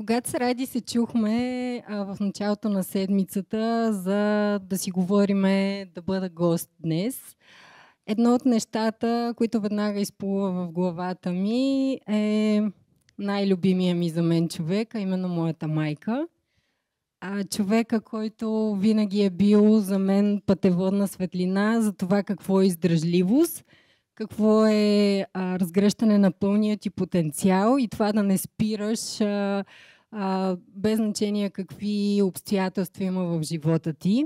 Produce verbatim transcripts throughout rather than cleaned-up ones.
Когато с Ради се чухме а, в началото на седмицата за да си говориме, да бъда гост днес, едно от нещата, които веднага изплува в главата ми е най-любимия ми за мен човек, а именно моята майка. А, човека, който винаги е бил за мен пътеводна светлина за това какво е издръжливост, какво е а, разгръщане на пълния ти потенциал и това да не спираш а, а, без значение какви обстоятелства има в живота ти.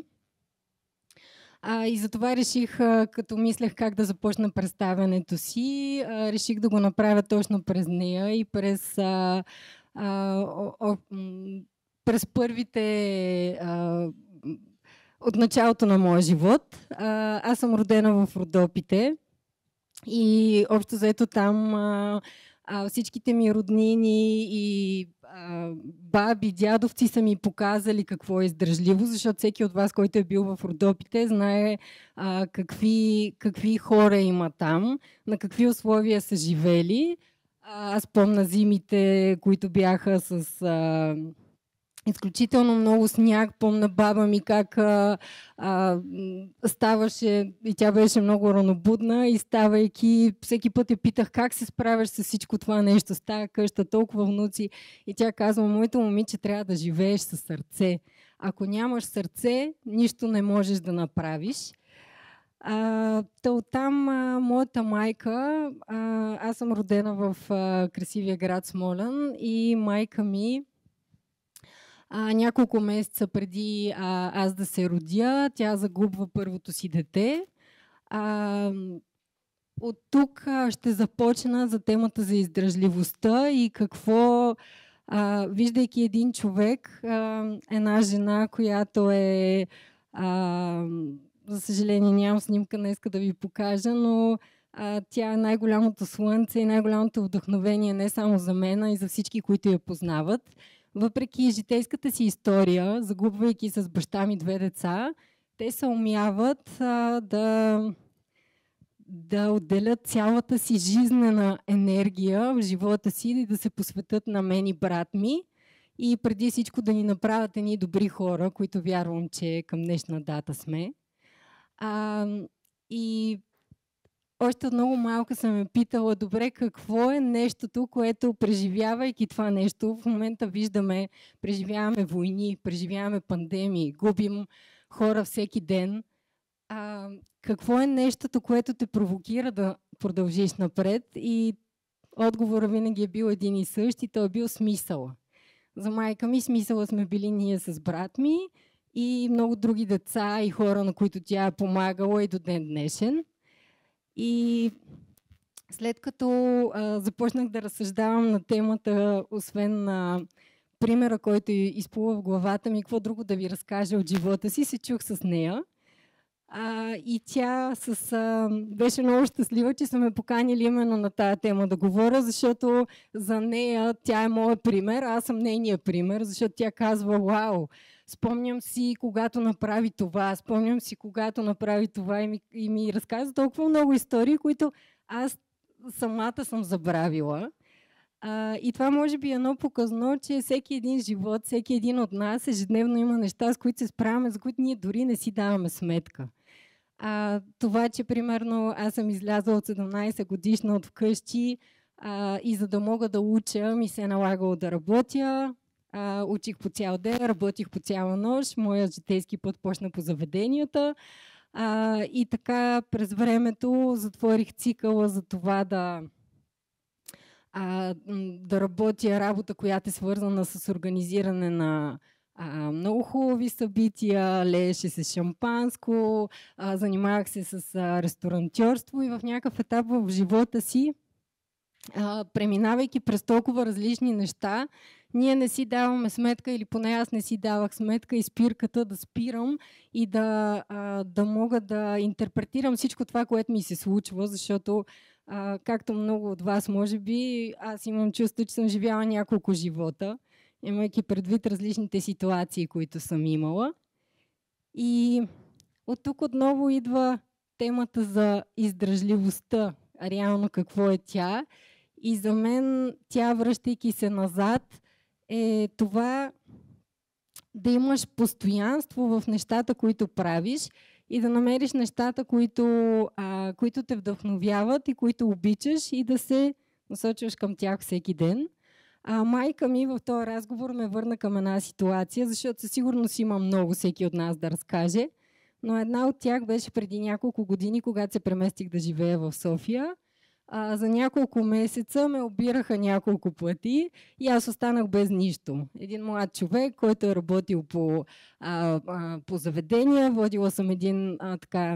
А, и затова реших, а, като мислех как да започна представянето си, а, реших да го направя точно през нея и през, а, а, о, о, през първите а, от началото на моя живот. А, аз съм родена в Родопите. И общо заето там а, а, всичките ми роднини и а, баби, дядовци са ми показали какво е издръжливо, защото всеки от вас, който е бил в Родопите, знае а, какви, какви хора има там, на какви условия са живели. А, аз помня зимите, които бяха с... А, изключително много сняг. Помня баба ми как а, а, ставаше, и тя беше много ранобудна, и ставайки, всеки път я питах как се справяш с всичко това нещо, с тая къща, толкова внуци. И тя казва: моето момиче, трябва да живееш със сърце. Ако нямаш сърце, нищо не можеш да направиш. А, оттам а, моята майка, а, аз съм родена в а, красивия град Смолян и майка ми А, няколко месеца преди а, аз да се родя, тя загубва първото си дете. А, от тук а, ще започна за темата за издръжливостта и какво, а, виждайки един човек, а, една жена, която е, а, за съжаление нямам снимка днеска да ви покажа, но а, тя е най-голямото слънце и най-голямото вдъхновение не само за мен, а и за всички, които я познават. Въпреки житейската си история, загубвайки с баща ми две деца, те се умяват а, да, да отделят цялата си жизнена енергия в живота си и да се посветят на мен и брат ми. И преди всичко да ни направят едни добри хора, които вярвам, че към днешна дата сме. А, и още от много малка съм ме питала: добре, какво е нещото, което преживявайки това нещо, в момента виждаме, преживяваме войни, преживяваме пандемии, губим хора всеки ден. А, какво е нещото, което те провокира да продължиш напред? И отговорът винаги е бил един и същ, и той е бил смисъла. За майка ми смисъла сме били ние с брат ми и много други деца и хора, на които тя е помагала и до ден днешен. И след като а, започнах да разсъждавам на темата, освен на примера, който изплува в главата ми, какво друго да ви разкажа от живота си, се чух с нея. А, и тя с, а, беше много щастлива, че са ме поканили именно на тая тема да говоря, защото за нея тя е моят пример, аз съм нейния пример, защото тя казва: вау, спомням си когато направи това, спомням си когато направи това и ми, и ми разказва толкова много истории, които аз самата съм забравила. А, и това може би е едно показно, че всеки един живот, всеки един от нас ежедневно има неща, с които се справяме, за които ние дори не си даваме сметка. А, това, че примерно аз съм излязла от седемнайсет годишна от вкъщи а, и за да мога да уча, ми се е налагало да работя. А, учих по цял ден, работих по цяла нощ, моят житейски път почна по заведенията. А, и така през времето затворих цикъла за това да, а, да работя работа, която е свързана с организиране на а, много хубави събития, лееше се шампанско, а, занимавах се с а, ресторантьорство и в някакъв етап в живота си, а, преминавайки през толкова различни неща, ние не си даваме сметка, или поне аз не си давах сметка и спирката да спирам и да, а, да мога да интерпретирам всичко това, което ми се случва, защото а, както много от вас може би, аз имам чувство, че съм живяла няколко живота, имайки предвид различните ситуации, които съм имала. И от тук отново идва темата за издръжливостта, реално какво е тя. И за мен тя, връщайки се назад, е това да имаш постоянство в нещата, които правиш и да намериш нещата, които, а, които те вдъхновяват и които обичаш и да се насочваш към тях всеки ден. А майка ми в този разговор ме върна към една ситуация, защото със сигурност има много всеки от нас да разкаже, но една от тях беше преди няколко години, когато се преместих да живея в София. А, за няколко месеца ме обираха няколко пъти и аз останах без нищо. Един млад човек, който е работил по, а, а, по заведения, водила съм един а, така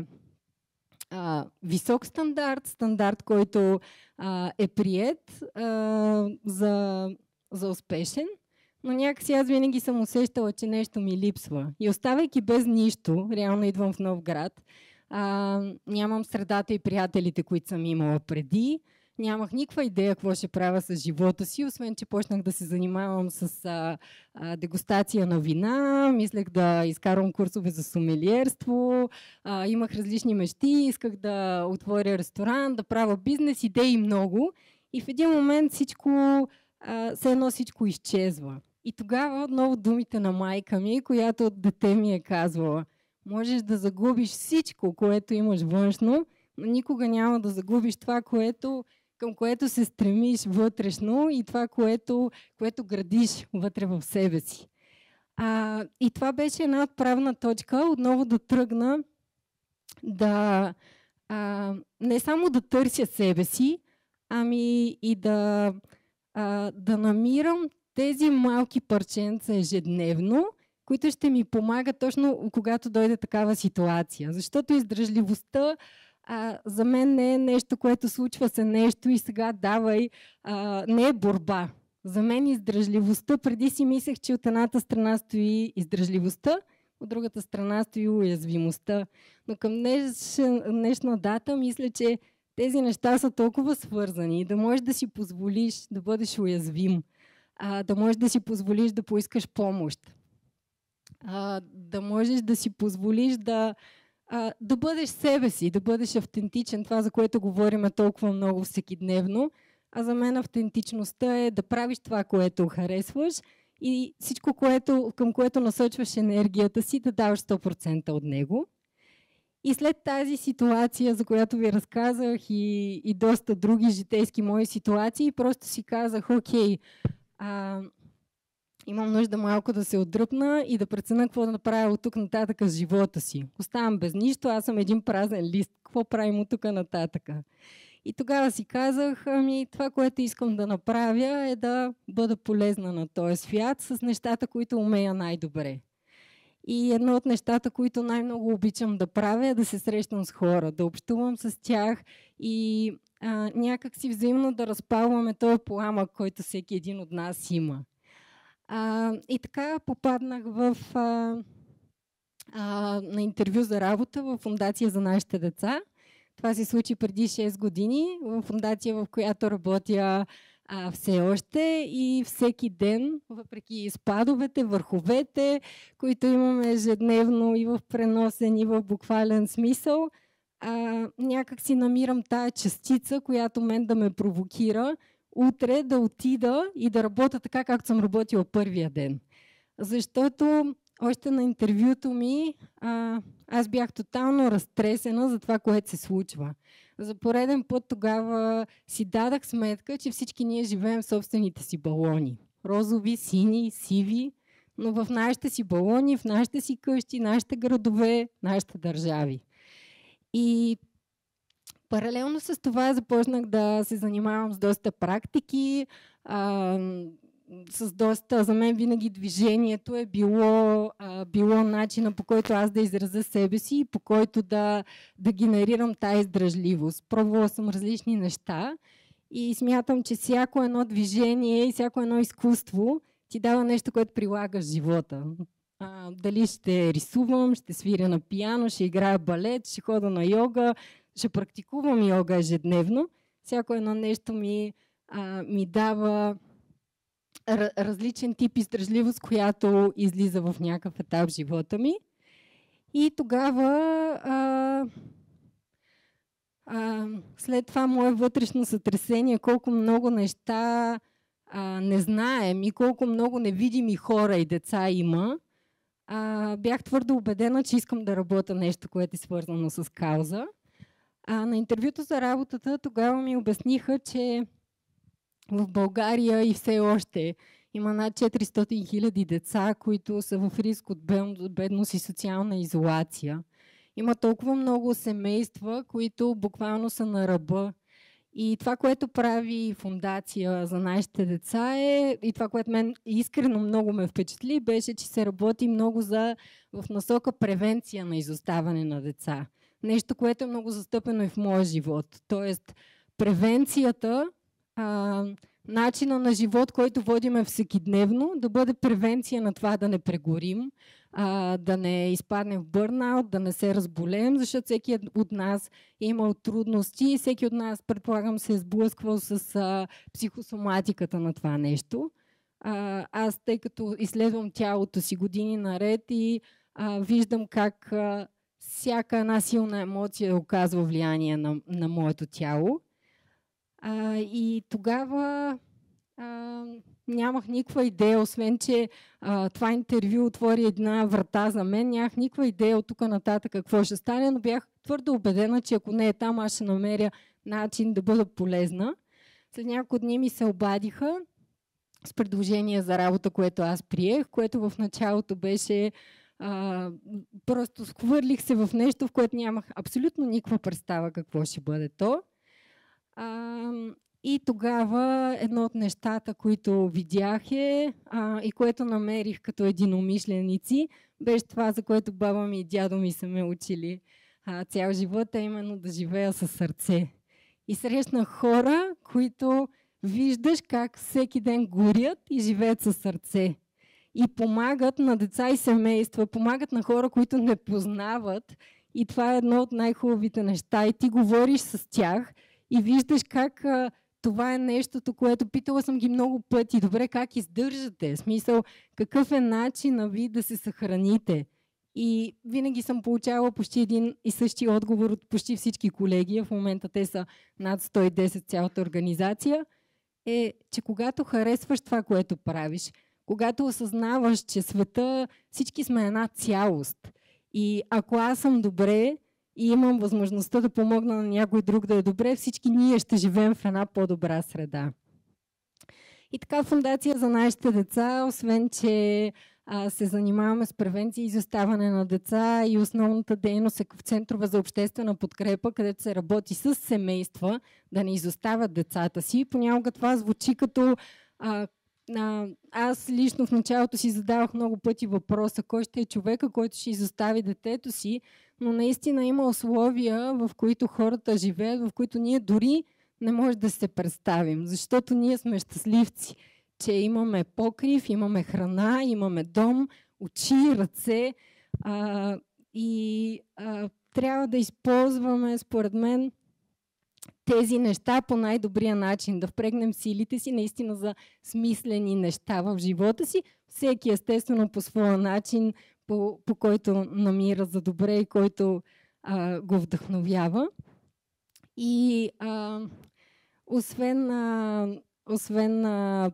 а, висок стандарт, стандарт, който а, е приет а, за, за успешен, но някакси аз винаги съм усещала, че нещо ми липсва. И оставайки без нищо, реално идвам в нов град, а, нямам средата и приятелите, които съм имала преди, нямах никаква идея какво ще правя с живота си, освен че почнах да се занимавам с а, а, дегустация на вина, мислех да изкарвам курсове за сомелиерство, а, имах различни мечти, исках да отворя ресторант, да правя бизнес, идеи много. И в един момент всичко, а, все едно всичко изчезва. И тогава отново думите на майка ми, която от дете ми е казвала: можеш да загубиш всичко, което имаш външно, но никога няма да загубиш това, което, към което се стремиш вътрешно и това, което, което градиш вътре в себе си. А, и това беше една отправна точка, отново да тръгна да а, не само да търся себе си, ами и да, а, да намирам тези малки парченца ежедневно, които ще ми помагат точно когато дойде такава ситуация. Защото издръжливостта а, за мен не е нещо, което случва се нещо и сега давай, а, не е борба. За мен издръжливостта, преди си мислех, че от едната страна стои издръжливостта, от другата страна стои уязвимостта. Но към днеш, днешна дата мисля, че тези неща са толкова свързани, да можеш да си позволиш да бъдеш уязвим, а, да можеш да си позволиш да поискаш помощ, а, да можеш да си позволиш да, а, да бъдеш себе си, да бъдеш автентичен, това, за което говорим толкова много всекидневно. А за мен автентичността е да правиш това, което харесваш и всичко, което, към което насочваш енергията си, да даваш сто процента от него. И след тази ситуация, за която ви разказах и, и доста други житейски мои ситуации, просто си казах: окей, а, имам нужда малко да се отдръпна и да преценя какво да направя от тук нататък с живота си. Оставам без нищо, аз съм един празен лист. Какво правим от тук нататък? И тогава си казах: ами това, което искам да направя, е да бъда полезна на този свят с нещата, които умея най-добре. И едно от нещата, които най-много обичам да правя, е да се срещам с хора, да общувам с тях и а, някак си взаимно да разпалваме този пламък, който всеки един от нас има. А, и така попаднах в, а, а, на интервю за работа в Фондация за нашите деца. Това се случи преди шест години в фондация, в която работя а, все още и всеки ден, въпреки спадовете, върховете, които имаме ежедневно и в преносен, и в буквален смисъл, а, някак си намирам тая частица, която мен да ме провокира утре да отида и да работя така, както съм работила първия ден. Защото още на интервюто ми а, аз бях тотално разтресена за това, което се случва. За пореден път тогава си дадах сметка, че всички ние живеем в собствените си балони. Розови, сини, сиви, но в нашите си балони, в нашите си къщи, нашите градове, нашите държави. И паралелно с това започнах да се занимавам с доста практики, а, с доста, за мен винаги движението е било, а, било начина, по който аз да изразя себе си и по който да, да генерирам тая издръжливост. Пробвала съм различни неща и смятам, че всяко едно движение и всяко едно изкуство ти дава нещо, което прилагаш в живота. А, дали ще рисувам, ще свиря на пиано, ще играя балет, ще хода на йога, ще практикувам йога ежедневно. Всяко едно нещо ми, а, ми дава различен тип издръжливост, която излиза в някакъв етап в живота ми. И тогава а, а, след това мое вътрешно сътресение, колко много неща а, не знаем и колко много невидими хора и деца има, а, бях твърдо убедена, че искам да работя нещо, което е свързано с кауза. А, на интервюто за работата тогава ми обясниха, че в България и все още има над четиристотин хиляди деца, които са в риск от бедност и социална изолация. Има толкова много семейства, които буквално са на ръба. И това, което прави фундация за нашите деца е, и това, което мен искрено много ме впечатли, беше, че се работи много за, в насока превенция на изоставане на деца. Нещо, което е много застъпено и в моя живот. Тоест, превенцията, а, начина на живот, който водиме всекидневно, да бъде превенция на това да не прегорим, а, да не изпаднем в бърнаут, да не се разболеем, защото всеки от нас е имал трудности, всеки от нас, предполагам, се е сблъсквал с а, психосоматиката на това нещо. А, аз, тъй като изследвам тялото си години наред и а, виждам как а, всяка една силна емоция оказва влияние на, на моето тяло. А, и тогава а, нямах никаква идея, освен че а, това интервю отвори една врата за мен. Нямах никаква идея от тук нататък какво ще стане, но бях твърдо убедена, че ако не е там, аз ще намеря начин да бъда полезна. След няколко дни ми се обадиха с предложение за работа, което аз приех, което в началото беше а, просто схвърлих се в нещо, в което нямах абсолютно никаква представа какво ще бъде то. А, и тогава едно от нещата, които видях е а, и което намерих като единомишленици, беше това, за което баба ми и дядо ми са ме учили а, цял живот, а именно да живея със сърце. И срещнах хора, които виждаш как всеки ден горят и живеят със сърце. И помагат на деца и семейства, помагат на хора, които не познават. И това е едно от най-хубавите неща. И ти говориш с тях и виждаш как а, това е нещото, което питала съм ги много пъти. Добре, как издържате? В смисъл, какъв е начинът ви да се съхраните? И винаги съм получавала почти един и същи отговор от почти всички колеги. В момента те са над сто и десет цялата организация. Е, че когато харесваш това, което правиш, когато осъзнаваш, че света, всички сме една цялост. И ако аз съм добре и имам възможността да помогна на някой друг да е добре, всички ние ще живеем в една по-добра среда. И така фундация за нашите деца, освен че а, се занимаваме с превенция и изоставане на деца и основната дейност е в центрове за обществена подкрепа, където се работи с семейства да не изоставят децата си. Понякога това звучи като а, а, аз лично в началото си задавах много пъти въпроса кой ще е човека, който ще изостави детето си, но наистина има условия, в които хората живеят, в които ние дори не може да се представим, защото ние сме щастливци, че имаме покрив, имаме храна, имаме дом, очи, ръце а, и а, трябва да използваме, според мен, тези неща по най-добрия начин, да впрегнем силите си наистина за смислени неща в живота си, всеки естествено по своя начин, по, по който намира за добре и който а, го вдъхновява. И а, освен, а, освен а,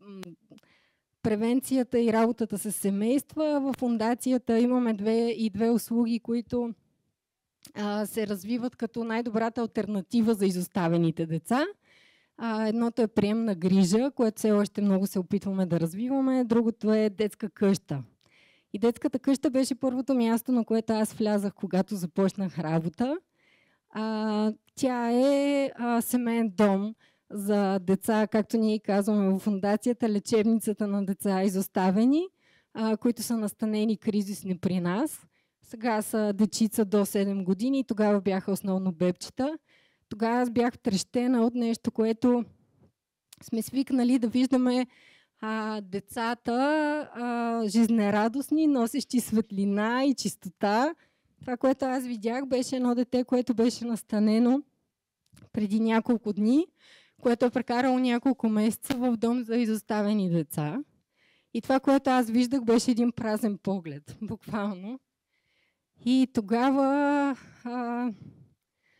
превенцията и работата с семейства, в фундацията имаме две и две услуги, които а, се развиват като най-добрата алтернатива за изоставените деца. А, едното е приемна грижа, което все още много се опитваме да развиваме, другото е детска къща. И детската къща беше първото място, на което аз влязах, когато започнах работа. А, тя е а, семейен дом за деца, както ние казваме в фундацията, лечебницата на деца изоставени, а, които са настанени кризисни при нас. Сега са дечица до седем години и тогава бяха основно бебчета. Тогава аз бях втрещена от нещо, което сме свикнали да виждаме а, децата а, жизнерадостни, носещи светлина и чистота. Това, което аз видях, беше едно дете, което беше настанено преди няколко дни, което е прекарало няколко месеца в дом за изоставени деца. И това, което аз виждах, беше един празен поглед, буквално. И тогава а,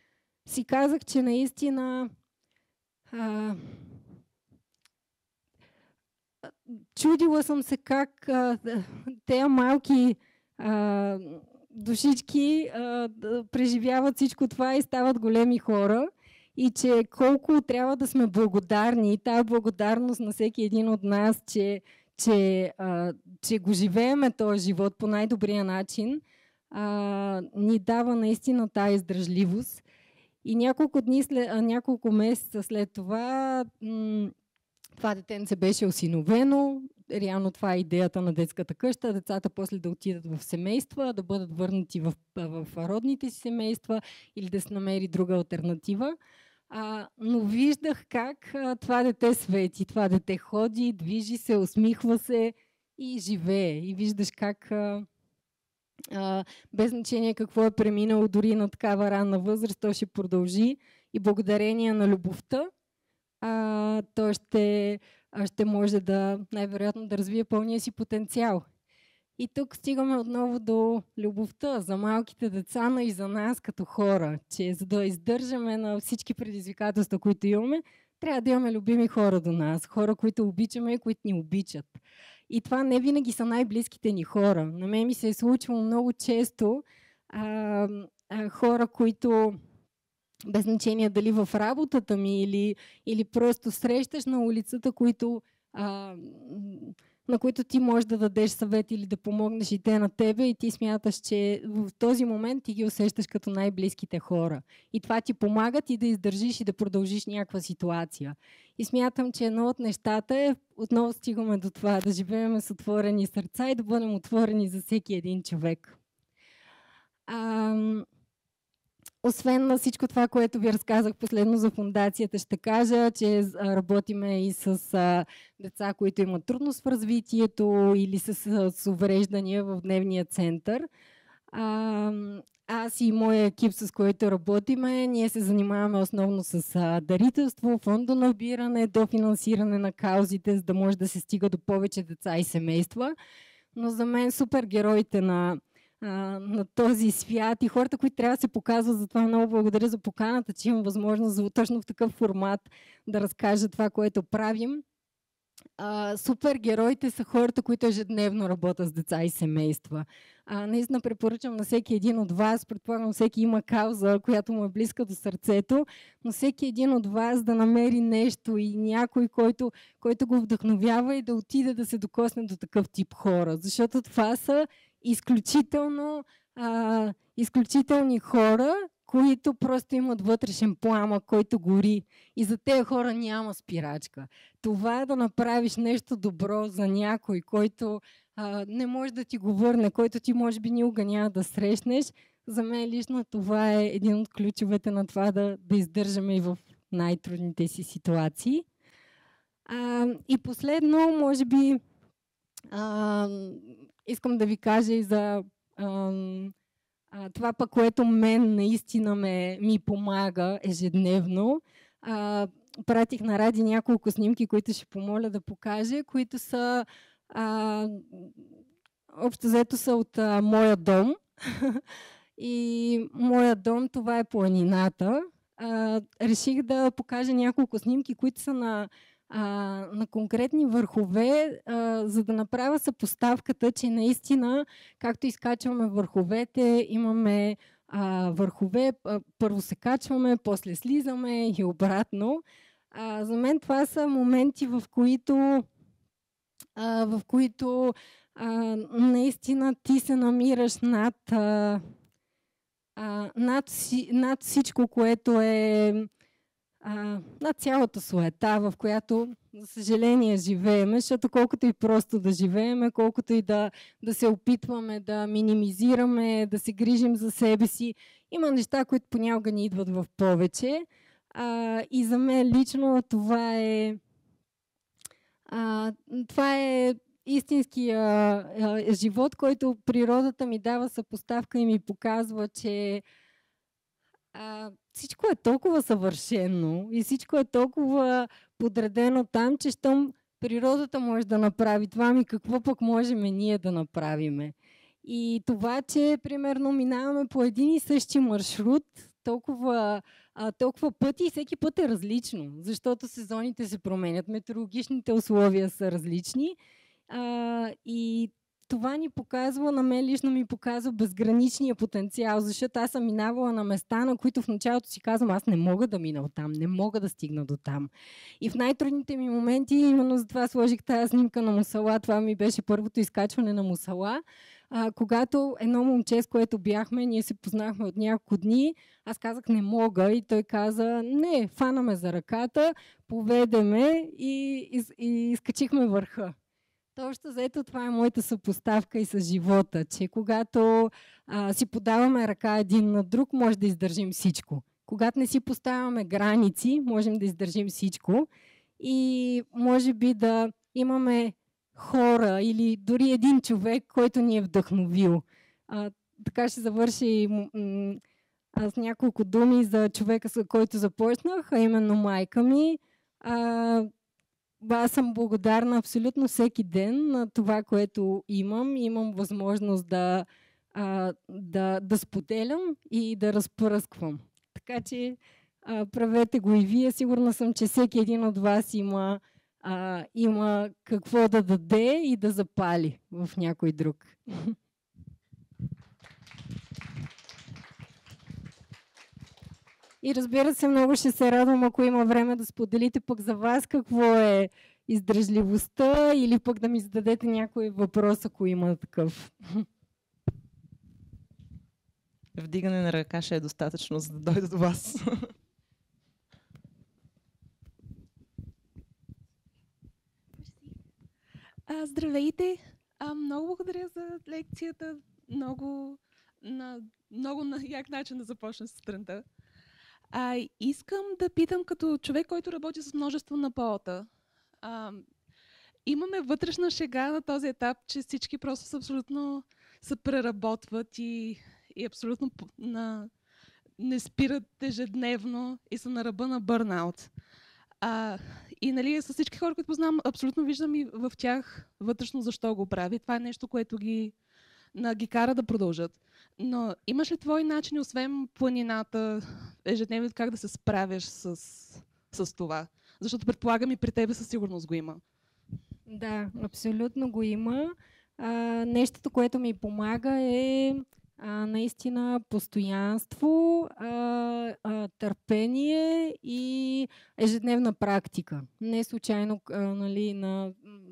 си казах, че наистина а, чудила съм се как а, тези малки а, душички а, да преживяват всичко това и стават големи хора. И че колко трябва да сме благодарни и тази благодарност на всеки един от нас, че, че, а, че го живееме този живот по най-добрия начин, а, ни дава наистина тази издръжливост. И няколко дни след, а, няколко месеца след това м- това детенце беше осиновено. Реално това е идеята на детската къща. Децата после да отидат в семейства, да бъдат върнати в, в родните си семейства или да се намери друга алтернатива. А, но виждах как а, това дете свети, това дете ходи, движи се, усмихва се и живее. И виждаш как а, а, без значение какво е преминало дори на такава ранна възраст, то ще продължи и благодарение на любовта а, той ще, а, ще може да най-вероятно да развие пълния си потенциал. И тук стигаме отново до любовта за малките деца, но и за нас като хора, че за да издържаме на всички предизвикателства, които имаме, трябва да имаме любими хора до нас, хора, които обичаме и които ни обичат. И това не винаги са най-близките ни хора. На мен ми се е случвало много често а, а, хора, които без значение дали в работата ми или, или просто срещаш на улицата, които а, на които ти можеш да дадеш съвет или да помогнеш и те на тебе и ти смяташ, че в този момент ти ги усещаш като най-близките хора. И това ти помага ти да издържиш и да продължиш някаква ситуация. И смятам, че едно от нещата е, отново стигаме до това, да живеем с отворени сърца и да бъдем отворени за всеки един човек. А, Освен на всичко това, което ви разказах последно за фондацията, ще кажа, че работиме и с а, деца, които имат трудност в развитието или с, с увреждания в дневния център. А, аз и моя екип, с който работиме, ние се занимаваме основно с а, дарителство, фондово набиране, дофинансиране на каузите, за да може да се стига до повече деца и семейства. Но за мен супергероите на на този свят и хората, които трябва да се показват. Затова много благодаря за поканата, че имам възможност за точно в такъв формат да разкажа това, което правим. А, супергероите са хората, които ежедневно работят с деца и семейства. А, наистина препоръчвам на всеки един от вас, предполагам всеки има кауза, която му е близка до сърцето, но всеки един от вас да намери нещо и някой, който, който го вдъхновява и да отиде да се докосне до такъв тип хора. Защото това са изключително а, изключителни хора, които просто имат вътрешен пламък, който гори. И за тези хора няма спирачка. Това е да направиш нещо добро за някой, който а, не може да ти го върне, който ти може би никога няма да срещнеш. За мен лично това е един от ключовете на това да, да издържаме и в най-трудните си ситуации. А, и последно, може би, а, искам да ви кажа и за а, а, това пък, което мен наистина ме, ми помага ежедневно. А, пратих на Ради няколко снимки, които ще помоля да покаже, които са а, общо взето са от а, моя дом. И моя дом, това е планината. А, реших да покажа няколко снимки, които са на А, на конкретни върхове, а, за да направя съпоставката, че наистина, както изкачваме върховете, имаме а, върхове, а, първо се качваме, после слизаме и обратно. А, за мен това са моменти, в които, а, в които а, наистина ти се намираш над, а, а, над, над всичко, което е А, на цялата суета, в която, за съжаление, живееме, защото колкото и просто да живееме, колкото и да, да се опитваме да минимизираме, да се грижим за себе си, има неща, които понякога ни идват в повече. А, и за мен лично това е а, това е истинския а, живот, който природата ми дава съпоставка и ми показва, че А, всичко е толкова съвършено и всичко е толкова подредено там, че щом природата може да направи това, ми какво пък можем ние да направиме. И това, че примерно минаваме по един и същи маршрут, толкова, а, толкова пъти и всеки път е различно, защото сезоните се променят, метеорологичните условия са различни а, и това ни показва, на мен лично ми показва безграничния потенциал, защото аз съм минавала на места, на които в началото си казвам, аз не мога да мина оттам, не мога да стигна до там. И в най-трудните ми моменти, именно затова сложих тази снимка на Мусала, това ми беше първото изкачване на Мусала, а, когато едно момче, с което бяхме, ние се познахме от няколко дни, аз казах не мога и той каза не, фана ме за ръката, поведе ме и, и, и изкачихме върха. Точно заето това е моята съпоставка и с живота, че когато а, си подаваме ръка един на друг, може да издържим всичко. Когато не си поставяме граници, можем да издържим всичко и може би да имаме хора или дори един човек, който ни е вдъхновил. А, така ще завърши м- с няколко думи за човека, с който започнах, а именно майка ми. А, Аз съм благодарна абсолютно всеки ден на това, което имам. Имам възможност да, а, да, да споделям и да разпръсквам. Така че а, правете го и вие. Сигурна съм, че всеки един от вас има, а, има какво да даде и да запали в някой друг. И разбира се, много ще се радвам, ако има време да споделите пък за вас какво е издръжливостта или пък да ми зададете някой въпрос, ако има такъв. Вдигане на ръка ще е достатъчно, за да дойда до вас. А, здравейте! А, много благодаря за лекцията. Много на, много на як начин да започна сутринта. А, искам да питам като човек, който работи с множество на полата. А, имаме вътрешна шега на този етап, че всички просто са абсолютно се преработват и, и абсолютно на, не спират ежедневно и са на ръба на бърнаут. А, и нали, с всички хора, които познавам, абсолютно виждам и в тях вътрешно защо го прави. Това е нещо, което ги, на, ги кара да продължат. Но имаш ли твои начини, освен планината, ежедневно, как да се справяш с, с това? Защото предполагам и при тебе със сигурност го има. Да, абсолютно го има. А, нещото, което ми помага е а, наистина постоянство, а, а, търпение и ежедневна практика. Не случайно а, нали, на,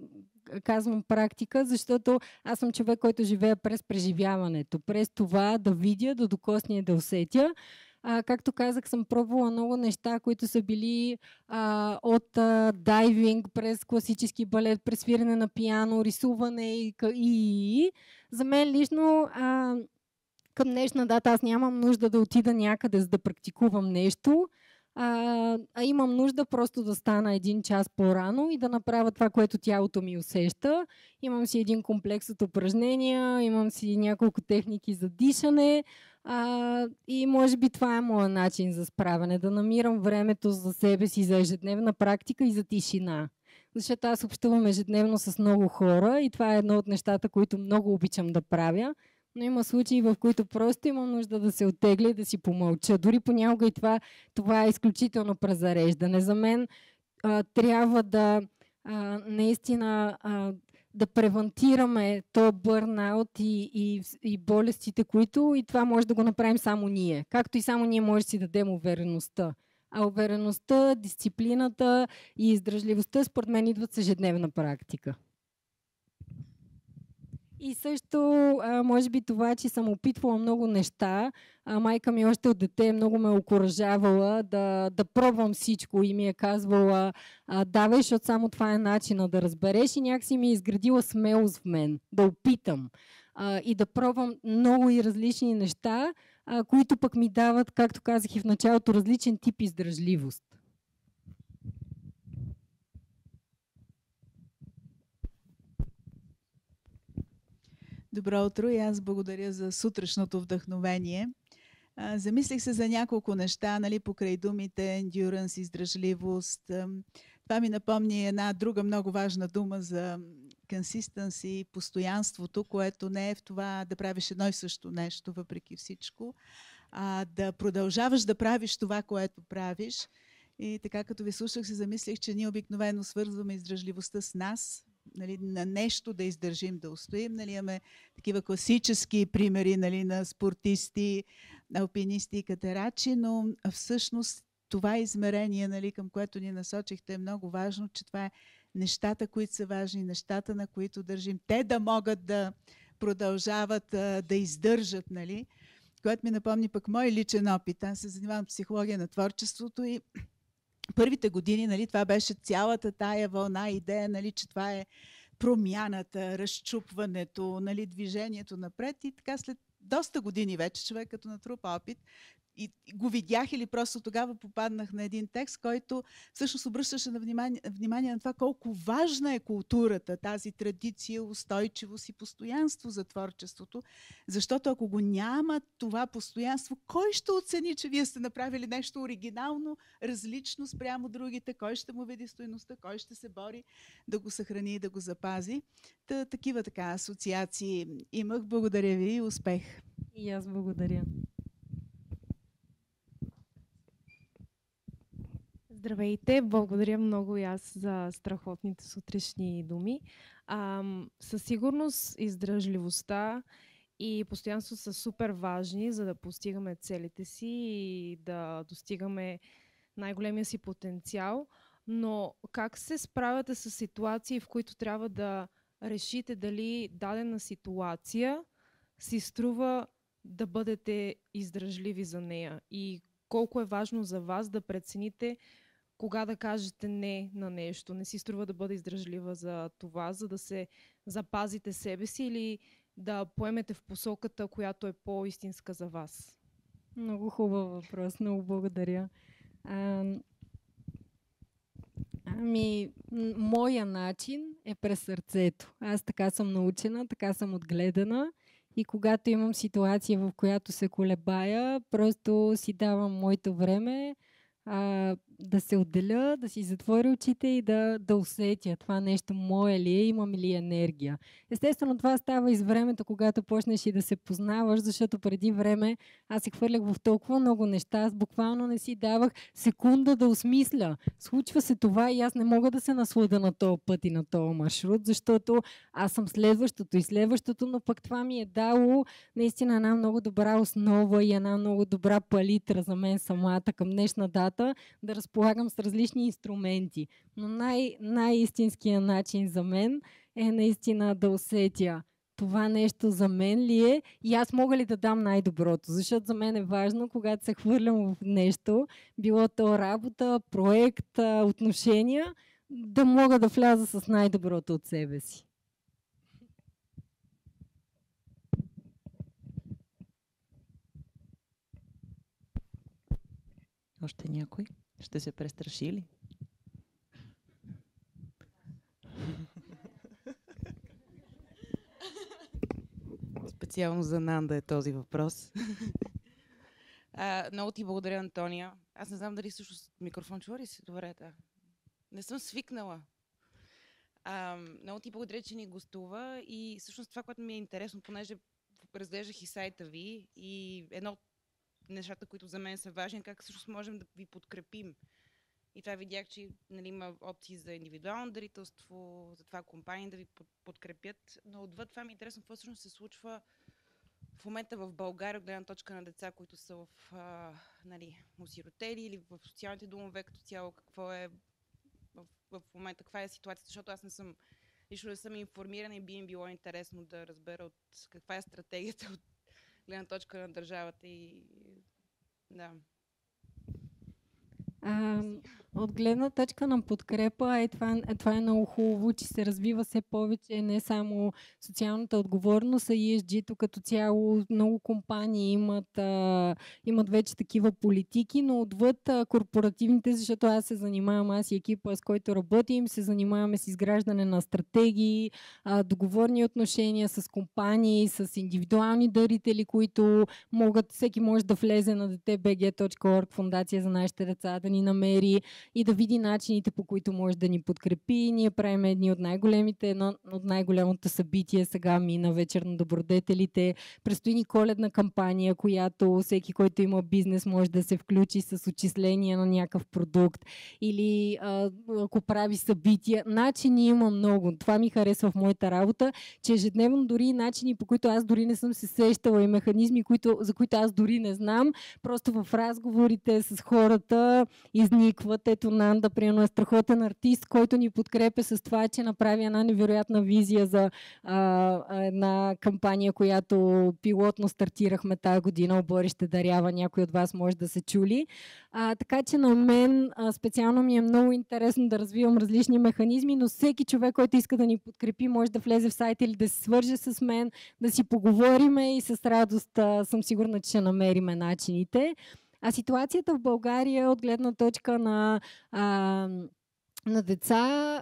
казвам практика, защото аз съм човек, който живее през преживяването, през това да видя, да докосня и да усетя. А, както казах, съм пробвала много неща, които са били а, от а, дайвинг, през класически балет, през свирене на пиано, рисуване и, и, и. За мен лично а, към днешна дата аз нямам нужда да отида някъде, за да практикувам нещо, а, а имам нужда просто да стана един час по-рано и да направя това, което тялото ми усеща. Имам си един комплекс от упражнения, имам си няколко техники за дишане а, и може би това е моят начин за справяне, да намирам времето за себе си, за ежедневна практика и за тишина. Защото аз общувам ежедневно с много хора и това е едно от нещата, които много обичам да правя. Но има случаи, в които просто имам нужда да се оттегля и да си помълча. Дори понякога и това, това е изключително презареждане. За мен а, трябва да а, наистина а, да превентираме то бърнаут и, и, и болестите, които и това може да го направим само ние. Както и само ние може да си дадем увереността. А увереността, дисциплината и издръжливостта според мен идват с ежедневна практика. И също, а, може би това, че съм опитвала много неща, а, майка ми още от дете много ме окуражавала да, да пробвам всичко и ми е казвала а, давай, защото само това е начина да разбереш и някакси ми е изградила смелост в мен, да опитам а, и да пробвам много и различни неща, а, които пък ми дават, както казах и в началото, различен тип издръжливост. Добро утро и аз благодаря за сутрешното вдъхновение. А, замислих се за няколко неща, нали, покрай думите endurance, издръжливост. Това ми напомни една друга много важна дума за consistency, постоянството, което не е в това да правиш едно и също нещо, въпреки всичко, а, да продължаваш да правиш това, което правиш. И така, като ви слушах, се замислих, че ние обикновено свързваме издръжливостта с нас, нали, на нещо да издържим, да устоим. Нали, имаме такива класически примери, нали, на спортисти, алпинисти и катерачи, но всъщност това измерение, нали, към което ни насочихте, е много важно, че това е нещата, които са важни, нещата, на които държим. Те да могат да продължават а, да издържат, нали, което ми напомни пък мой личен опит. Аз се занимавам с психология на творчеството и първите години, нали, това беше цялата тая вълна, идея, нали, че това е промяната, разчупването, нали, движението напред. И така след доста години вече човек като натрупа опит и го видях или просто тогава попаднах на един текст, който всъщност обръщаше на внимание, внимание на това колко важна е културата, тази традиция, устойчивост и постоянство за творчеството. Защото ако го няма това постоянство, кой ще оцени, че вие сте направили нещо оригинално, различно спрямо другите, кой ще му види стойността, кой ще се бори да го съхрани и да го запази. Та, такива така асоциации имах. Благодаря ви и успех! И аз благодаря. Здравейте! Благодаря много и аз за страхотните сутрешни думи. А, със сигурност издръжливостта и постоянство са супер важни, за да постигаме целите си и да достигаме най-големия си потенциал. Но как се справяте с ситуации, в които трябва да решите дали дадена ситуация си струва да бъдете издръжливи за нея? И колко е важно за вас да прецените кога да кажете не на нещо? Не си струва да бъде издръжлива за това, за да се запазите себе си или да поемете в посоката, която е по-истинска за вас? Много хубав въпрос, много благодаря. А, ами, м- моя начин е през сърцето. Аз така съм научена, така съм отгледана и когато имам ситуация, в която се колебая, просто си давам моето време, а, да се отделя, да си затворя очите и да, да усетя това нещо мое ли е, имам ли енергия. Естествено, това става из времето, когато почнеш и да се познаваш, защото преди време аз се хвърлях в толкова много неща, аз буквално не си давах секунда да осмисля. Случва се това и аз не мога да се наслада на този път и на този маршрут, защото аз съм следващото и следващото, но пък това ми е дало наистина една много добра основа и една много добра палитра за мен самата към днешна дата, да разполагам с различни инструменти. Но най- най-истинският начин за мен е наистина да усетя това нещо за мен ли е и аз мога ли да дам най-доброто. Защото за мен е важно, когато се хвърлям в нещо, било то работа, проект, отношения, да мога да вляза с най-доброто от себе си. Още някой? Ще се престраши ли? Специално за Нанда е този въпрос. а, много ти благодаря, Антония. Аз не знам дали също микрофон чува ли си? Добре, да. Не съм свикнала. А, много ти благодаря, че ни гостува и всъщност това, което ми е интересно, понеже разглеждах и сайта ви и едно от нещата, които за мен са важни, как всъщност можем да ви подкрепим. И това видях, че, нали, има опции за индивидуално дарителство, за това компании да ви подкрепят. Но отвъд това ми е интересно какво всъщност се случва в момента в България от гледна точка на деца, които са в, а, нали, осиротели или в социалните домове като цяло. Какво е в, в момента, каква е ситуацията, защото аз не съм, лично не съм информирана и би им било интересно да разбера от каква е стратегията от гледна точка на държавата и да. А, от гледна точка на подкрепа, е, това, е, това е много хубаво, че се развива все повече не само социалната отговорност, а и ес джи-то като цяло. Много компании имат, а, имат вече такива политики, но отвъд а, корпоративните, защото аз се занимавам, аз и екипа, с който работим, се занимаваме с изграждане на стратегии, а, договорни отношения с компании, с индивидуални дарители, които могат, всеки може да влезе на дете точка би джи точка орг, фондация за нашите деца, да ни намери. и да види начините, по които може да ни подкрепи. Ние правим едни от най-големите, едно от най-голямото събитие сега мина вечер на добродетелите. Предстои ни коледна кампания, която всеки, който има бизнес, може да се включи с отчисление на някакъв продукт или а, ако прави събития. Начини има много. Това ми харесва в моята работа, че ежедневно дори начини, по които аз дори не съм се сещала и механизми, които, за които аз дори не знам, просто в разговорите с хората изникват. Ето Нанда, примерно, е страхотен артист, който ни подкрепя с това, че направи една невероятна визия за а, една кампания, която пилотно стартирахме тази година. Оборище дарява, някой от вас може да се чули. А, така че на мен а, специално ми е много интересно да развивам различни механизми, но всеки човек, който иска да ни подкрепи, може да влезе в сайта или да се свърже с мен, да си поговориме и с радост а, съм сигурна, че ще намериме начините. А ситуацията в България от гледна точка на а, на деца,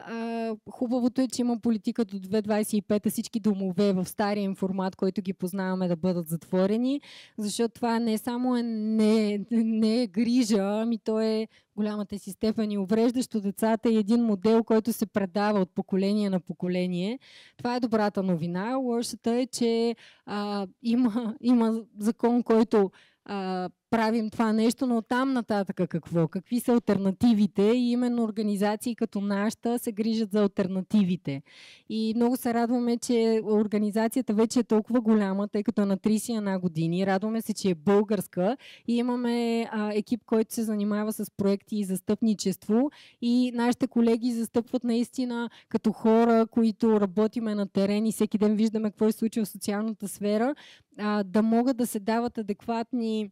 а, хубавото е, че има политика до две хиляди двадесет и пета всички домове в стария им формат, който ги познаваме, да бъдат затворени, защото това не само е, не, не е грижа, ами то е голямата си степен и увреждащо децата и един модел, който се предава от поколение на поколение. Това е добрата новина. Лошата е, че а, има, има закон, който а, правим това нещо, но там нататък какво? Какви са алтернативите? И именно организации като нашата се грижат за алтернативите. И много се радваме, че организацията вече е толкова голяма, тъй като е на тридесет и една години. Радваме се, че е българска и имаме а, екип, който се занимава с проекти и застъпничество. И нашите колеги застъпват наистина като хора, които работиме на терен и всеки ден виждаме какво се случва в социалната сфера, а, да могат да се дават адекватни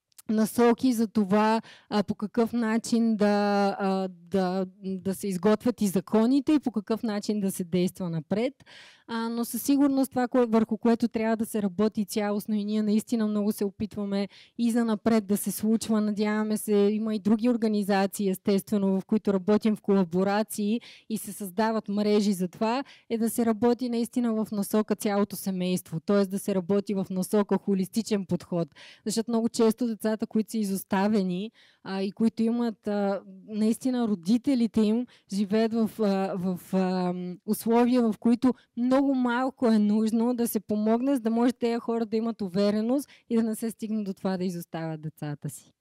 насоки за това а, по какъв начин да, а, да, да се изготвят и законите и по какъв начин да се действа напред. А, но със сигурност това, кое, върху което трябва да се работи цялостно и ние наистина много се опитваме и за напред да се случва. Надяваме се, има и други организации, естествено, в които работим в колаборации и се създават мрежи за това, е да се работи наистина в насока цялото семейство, т.е. да се работи в насока холистичен подход. Защото много често децата, които са изоставени а, и които имат а, наистина родителите им живеят в, а, в а, условия, в които много малко е нужно да се помогне, за да може тези хора да имат увереност и да не се стигне до това да изоставят децата си.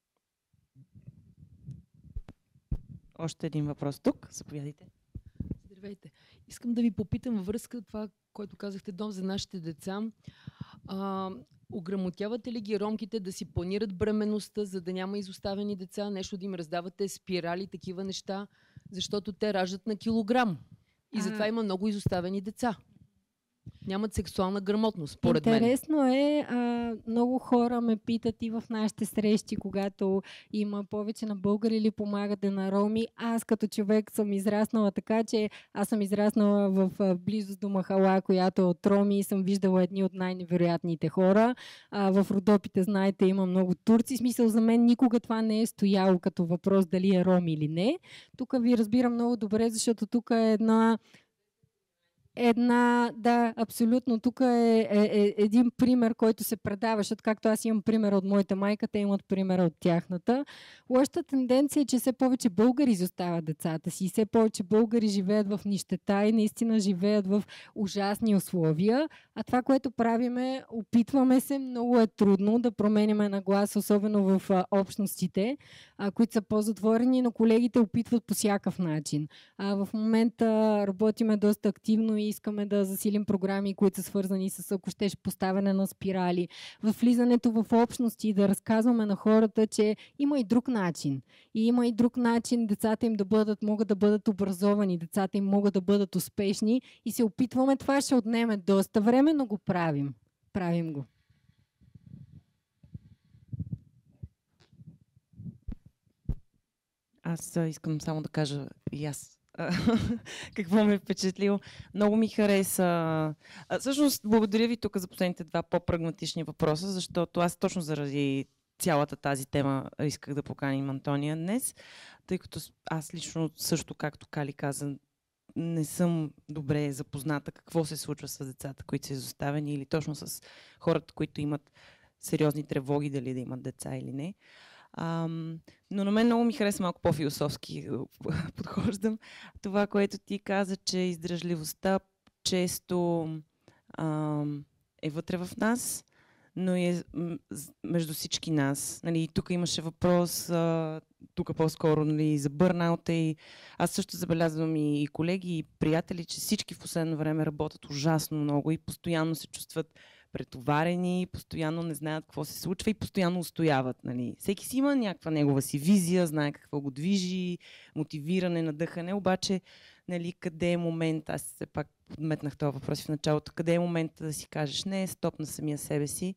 Още един въпрос тук. Заповядайте. Здравейте. Искам да ви попитам във връзка с това, което казахте, дом за нашите деца. А, ограмотявате ли ги ромките да си планират бременността, за да няма изоставени деца, нещо да им раздавате спирали, такива неща, защото те раждат на килограм. И затова има много изоставени деца. Нямат сексуална грамотност, според мен. Интересно е, а, много хора ме питат и в нашите срещи, когато има повече на българи или помагате на роми. Аз като човек съм израснала така, че аз съм израснала в, в близост до махала, която е от роми и съм виждала едни от най-невероятните хора. А, в Родопите, знаете, има много турци. Смисъл, за мен никога това не е стояло като въпрос дали е роми или не. Тук ви разбирам много добре, защото тук е една Една, да, абсолютно. Тук е, е, е един пример, който се предава, защото както аз имам пример от моята майка, те имат примера от тяхната. Лошата тенденция е, че все повече българи изоставят децата си, все повече българи живеят в нищета и наистина живеят в ужасни условия. А това, което правиме, опитваме се, много е трудно да променяме наглас, особено в а, общностите, а, които са по-затворени, но колегите опитват по всякакъв начин. А, в момента работиме доста активно и искаме да засилим програми, които са свързани с, ако щеш, поставяне на спирали, в влизането в общности и да разказваме на хората, че има и друг начин. И има и друг начин децата им да бъдат, могат да бъдат образовани, децата им могат да бъдат успешни и се опитваме. Това ще отнеме доста време, но го правим. Правим го. Аз искам само да кажа и аз какво ме е впечатлило. Много ми хареса. А, всъщност, благодаря ви тук за последните два по-прагматични въпроса, защото аз точно заради цялата тази тема исках да поканим Антония днес, тъй като аз лично също, както Кали каза, не съм добре запозната какво се случва с децата, които са изоставени, или точно с хората, които имат сериозни тревоги дали да имат деца или не. Ам, но на мен много ми хареса малко по-философски подхождам. Това, което ти каза, че издръжливостта често ам, е вътре в нас, но е между всички нас. Нали, тук имаше въпрос, а, тук по-скоро нали, за бърнаута и аз също забелязвам и, и колеги, и приятели, че всички в последно време работят ужасно много и постоянно се чувстват претоварени, постоянно не знаят какво се случва и постоянно устояват. Нали. Всеки си има някаква негова си визия, знае какво го движи, мотивиране, надъхане, обаче нали, къде е момент, аз все пак подметнах този въпрос в началото, къде е момента да си кажеш не, стоп на самия себе си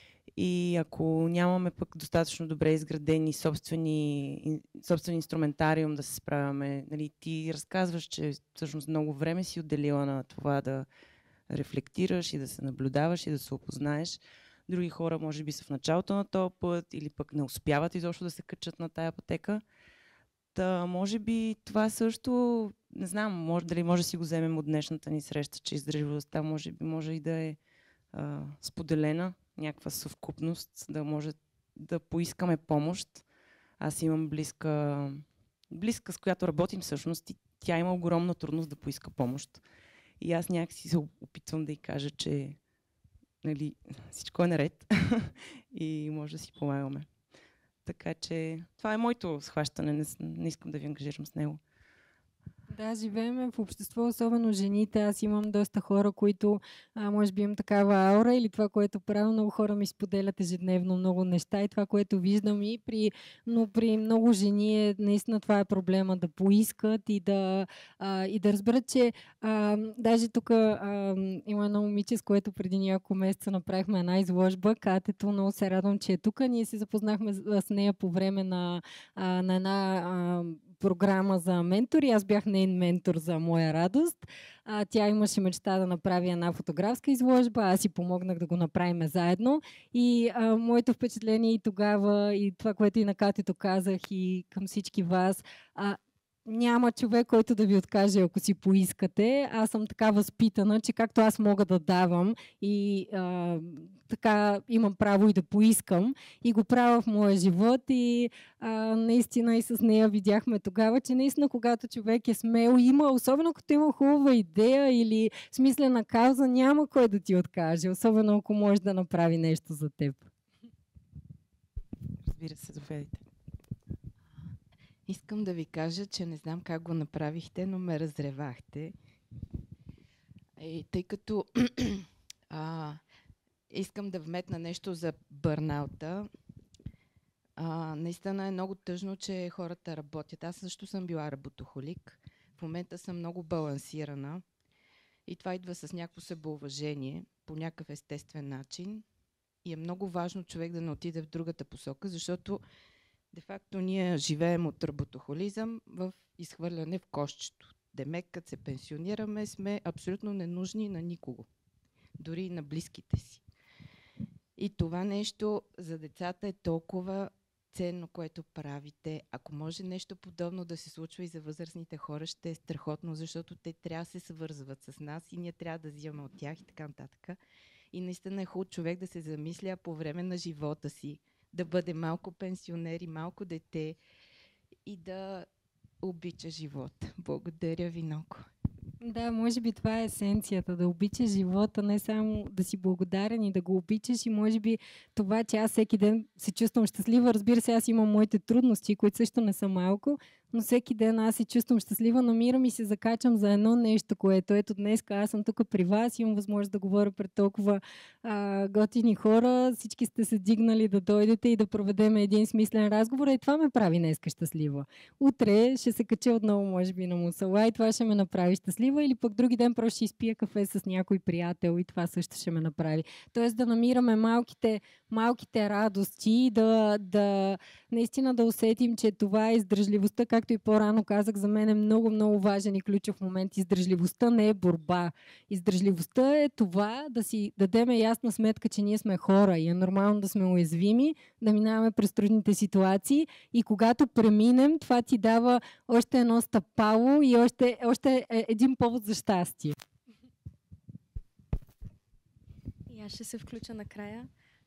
и ако нямаме пък достатъчно добре изградени собствени, собствен инструментариум да се справяме, нали, ти разказваш, че всъщност много време си отделила на това да рефлектираш и да се наблюдаваш и да се опознаеш. Други хора може би са в началото на този път или пък не успяват изобщо да се качат на тая пътека. Та, може би това също, не знам, може, дали може да си го вземем от днешната ни среща, че издръжливостта може би може и да е а, споделена, някаква съвкупност, да може да поискаме помощ. Аз имам близка, близка, с която работим всъщност и тя има огромна трудност да поиска помощ. И аз някакси се опитвам да й кажа, че нали, всичко е наред и може да си помагаме. Така че това е моето схващане, не, не искам да ви ангажирам с него. Да, живеем в общество, особено жените. Аз имам доста хора, които а, може би имам такава аура или това, което правя. Много хора ми споделят ежедневно много неща и това, което виждам и при, но при много жени е наистина това е проблема, да поискат и да, а, и да разберат, че а, даже тук а, има едно момиче, с което преди няколко месеца направихме една изложба. Катето, много се радвам, че е тук. Ние се запознахме с, с нея по време на, а, на една а, програма за ментори. Аз бях нейн ментор за моя радост. А, тя имаше мечта да направи една фотографска изложба. Аз си помогнах да го направим заедно. И а, моето впечатление и тогава, и това, което и на Катето казах и към всички вас, а, няма човек, който да ви откаже, ако си поискате. Аз съм така възпитана, че както аз мога да давам и а, така имам право и да поискам и го правя в моя живот и а, наистина и с нея видяхме тогава, че наистина когато човек е смел, има, особено като има хубава идея или смислена кауза, няма кой да ти откаже, особено ако може да направи нещо за теб. Разбира се, заповядайте. Искам да ви кажа, че не знам как го направихте, но ме разревахте. И тъй като а, искам да вметна нещо за бърнаута, а, наистина е много тъжно, че хората работят. Аз също съм била работохолик. В момента съм много балансирана и това идва с някакво себеуважение по някакъв естествен начин. И е много важно човек да не отиде в другата посока, защото де-факто ние живеем от работохолизъм в изхвърляне в кошчето. Демек, като се пенсионираме, сме абсолютно ненужни на никого. Дори и на близките си. И това нещо за децата е толкова ценно, което правите. Ако може нещо подобно да се случва и за възрастните хора, ще е страхотно, защото те трябва да се свързват с нас и ние трябва да взимаме от тях и така нататък. И наистина е хубаво човек да се замисля по време на живота си, да бъде малко пенсионер и малко дете и да обича живота. Благодаря ви много. Да, може би това е есенцията, да обичаш живота, не само да си благодарен и да го обичаш и може би това, че аз всеки ден се чувствам щастлива. Разбира се, аз имам моите трудности, които също не са малко, но всеки ден аз се чувствам щастлива, намирам и се закачам за едно нещо, което ето днес аз съм тук при вас, имам възможност да говоря пред толкова а, готини хора, всички сте се дигнали да дойдете и да проведем един смислен разговор и това ме прави днеска щастлива. Утре ще се кача отново, може би, на мусала и това ще ме направи щастлива или пък други ден просто ще изпия кафе с някой приятел и това също ще ме направи. Тоест да намираме малките, малките радости, да, да наистина да усетим, че това е издръжливостта, както и по-рано казах, за мен е много, много важен и ключов момент. Издръжливостта не е борба. Издръжливостта е това да си дадем ясна сметка, че ние сме хора и е нормално да сме уязвими, да минаваме през трудните ситуации и когато преминем, това ти дава още едно стъпало и още, още един повод за щастие. И аз ще се включа накрая.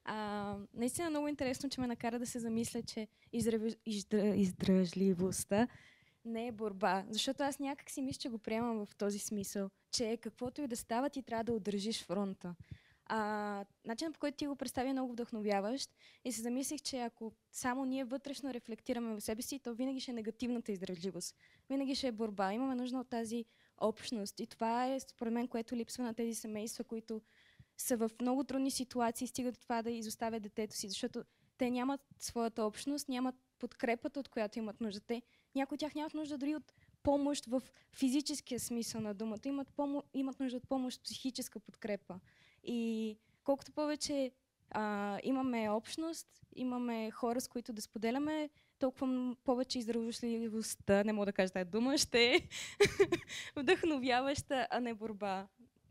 А, наистина много интересно, че ме накара да се замисля, че издръж... издр... издръжливостта не е борба. Защото аз някак си мисля, че го приемам в този смисъл, че каквото и да става, ти трябва да удържиш фронта. А, начинът, по който ти го представи, е много вдъхновяващ и се замислих, че ако само ние вътрешно рефлектираме в себе си, то винаги ще е негативната издръжливост. Винаги ще е борба. Имаме нужда от тази общност и това е според мен, което липсва на тези семейства, които са в много трудни ситуации и стигат това да изоставят детето си, защото те нямат своята общност, нямат подкрепата, от която имат нужда. Те, някои от тях нямат нужда дори от помощ в физическия смисъл на думата, имат, помо... имат нужда от помощ, психическа подкрепа. И колкото повече а, имаме общност, имаме хора, с които да споделяме, толкова повече издръжливостта, не мога да кажа тази дума, ще е вдъхновяваща, а не борба.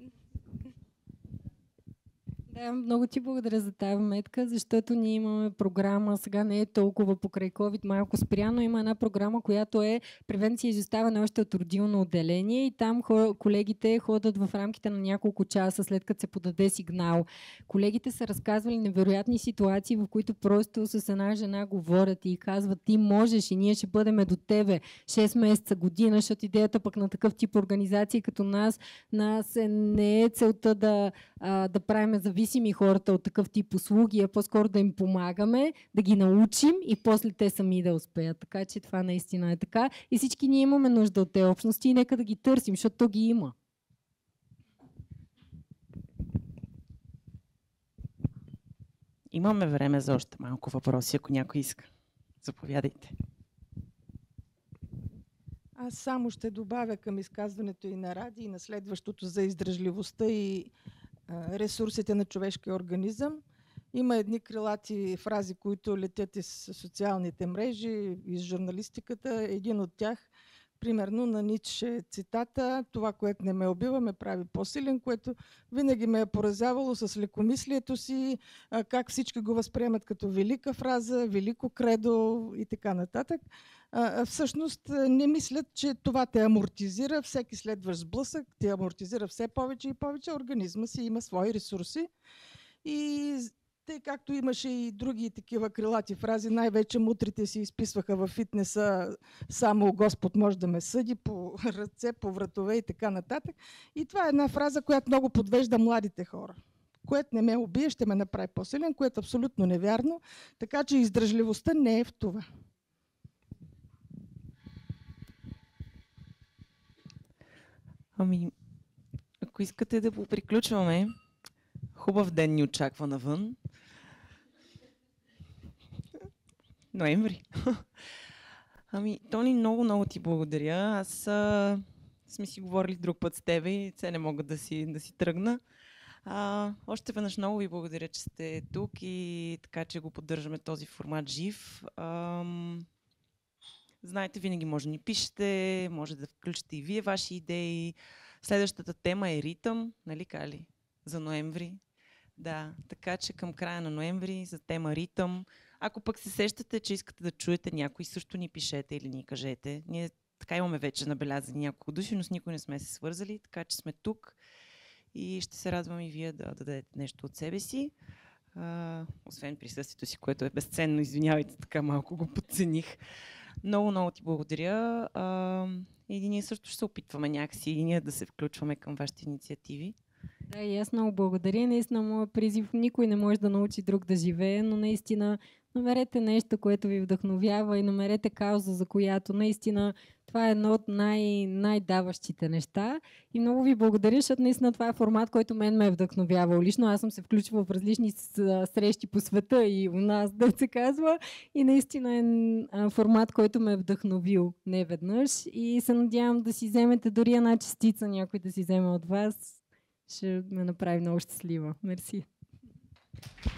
Да, много ти благодаря за тази вметка, защото ние имаме програма, сега не е толкова покрай COVID, малко спряно, има една програма, която е превенция и изоставане още от родилно отделение и там колегите ходят в рамките на няколко часа, след като се подаде сигнал. Колегите са разказвали невероятни ситуации, в които просто с една жена говорят и казват: ти можеш и ние ще бъдем до тебе шест месеца, година, защото идеята пък на такъв тип организации като нас, нас е, не е целта да, а, да правим зависими хората от такъв тип услуги, а по-скоро да им помагаме, да ги научим и после те сами да успеят. Така че това наистина е така. И всички ние имаме нужда от тези общности и нека да ги търсим, защото то ги има. Имаме време за още малко въпроси, ако някой иска. Заповядайте. Аз само ще добавя към изказването и на Ради, и на следващото за издръжливостта и а, ресурсите на човешкия организъм. Има едни крилати фрази, които летят из социалните мрежи, из журналистиката. Един от тях, примерно на Ницше цитата: това, което не ме убива, ме прави по-силен, което винаги ме е поразявало с лекомислието си, как всички го възприемат като велика фраза, велико кредо и така нататък. Всъщност не мислят, че това те амортизира, всеки следващ сблъсък те амортизира все повече и повече, организма си има свои ресурси. И тъй както имаше и други такива крилати фрази, най-вече мутрите си изписваха във фитнеса: само Господ може да ме съди, по ръце, по вратове и така нататък. И това е една фраза, която много подвежда младите хора. Което не ме убие, ще ме направи по-силен, което е абсолютно невярно. Така че издръжливостта не е в това. Ами, ако искате да поприключваме, хубав ден ни очаква навън. Ноември. Ами, Тони, много, много ти благодаря. Аз а, сме си говорили друг път с тебе и все не мога да си, да си тръгна. А, още веднъж много ви благодаря, че сте тук и така, че го поддържаме този формат жив. А, знаете, винаги може да ни пишете, може да включите и вие ваши идеи. Следващата тема е ритъм, нали Кали? За ноември. Да, така че към края на ноември за тема ритъм. Ако пък се сещате, че искате да чуете някой, също ни пишете или ни кажете. Ние така имаме вече набелязани няколко души, но с никой не сме се свързали, така че сме тук и ще се радвам и вие да, да дадете нещо от себе си. А, освен присъствието си, което е безценно, извинявайте, така малко го подцених. Много, много ти благодаря. А, и ние също ще се опитваме някакси и ние да се включваме към вашите инициативи. Да, и аз много благодаря. Наистина моят призив: никой не може да научи друг да живее, но наистина намерете нещо, което ви вдъхновява и намерете кауза, за която наистина това е едно от най- най-даващите неща. И много ви благодаря, защото наистина това е формат, който мен ме е вдъхновявал. Лично аз съм се включвала в различни срещи по света и у нас, да се казва. И наистина е формат, който ме е вдъхновил не веднъж. И се надявам да си вземете дори една частица, някой да си вземе от вас. Ще ме направи много щастлива. Мерси.